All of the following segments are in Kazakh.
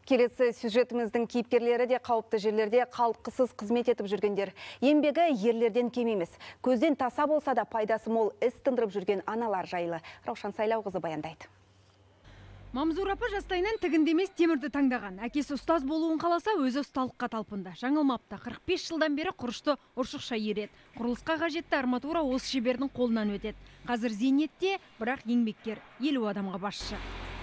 Келесі сюжетіміздің кейіпкерлері де қауіпті жерлерде қалтқысыз қызмет етіп жүргендер. Еңбегі ерлерден кем емес. Көзден таса болса да пайдасы мол іс тындырып жүрген аналар жайлы. Раушан Сайлауқызы баяндайды. Мамзур апа жастайынан тігіндемес темірді таңдаған. Әкесі ұстаз болуын қаласа, өзі ұсталыққа талпынды. Жаңылмапты. 45 жылдан бері құрышты ұршықша ереді. Құрылысқа қажетті арматура осы шебердің қолынан өтеді. Қазір зейнетте, бірақ еңбеккер 50 адамға басшы.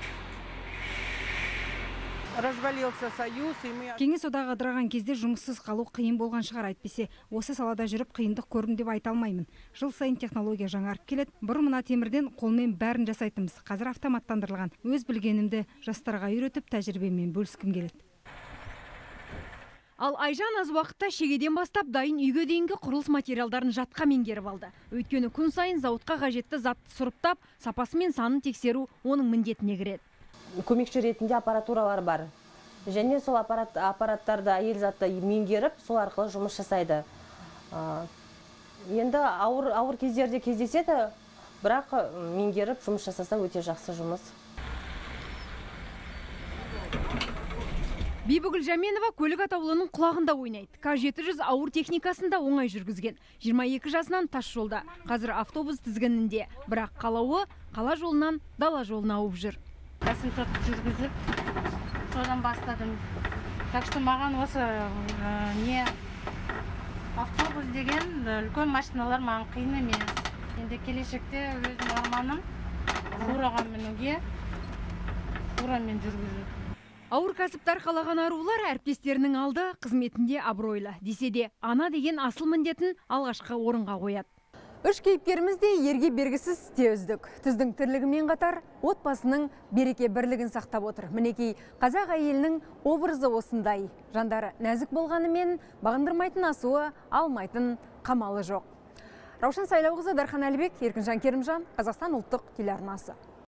Развалился союз, и мы... Кеңес одағы ыдыраған кезде жұмыссыз қалу қиын болған шығар, әйтпесе. Осы салада жүріп қиындық көрдім деп айта алмаймын. Жыл сайын технология жаңарып келеді. Бұрын мына темірден қолмен бәрін жасайтынбыз. Қазір автоматтандырылған. Өз білгенімді жастарға үйретіп, тәжірибемен бөліскім келеді. Ал Айжан аз уақытта шегеден бастап дайын үйге дейінгі құрылыс материалдарын жатқа меңгеріп алды. Өйткені күн сайын зауытқа қажетті затты сұрыптап, сапасы мен санын тексеру оның міндетіне кіреді. Көмекші ретінде аппаратуралар бар. Және сол аппараттарды әйел затты меңгеріп, сол арқылы жұмыс жасайды. Енді ауыр кездерде кездеседі, бірақ меңгеріп жұмыс жасаса өте жақсы жұмыс. Бибігүл Жәменова көлік атаулының құлағында ойнайды. К700 ауыр техникасында оңай жүргізген. 22 жасынан тас жолда. Қазір автобус тізгінінде. Бірақ қалауы қала жолынан дала жолына ауып жүр. 800 жүргізіп, содан бастадым. Так что маған осы автобус деген үлкен машиналар маған қиын емес. Енді келешекте өзім арманым фураға мінуге, фурамен жүргізу. Ауыр кәсіптер қалаған арулар әріптестерінің алды қызметінде абыройлы. Десе де, ана деген асыл міндетін алғашқы орынға қояды. Үш кейіпкеріміз де ерге бергісіз те үздік. Түздің тірлігімен қатар отбасының береке бірлігін сақтап отыр. Мінекей қазақ әйелінің образы осындай. Жандары нәзік болғанымен бағындырмайтын асуы, алмайтын қамалы жоқ. Раушан Сайлауқызы, Дархан Әлібек, Еркінжан Керімжан, Қазақстан ұлттық телеарнасы.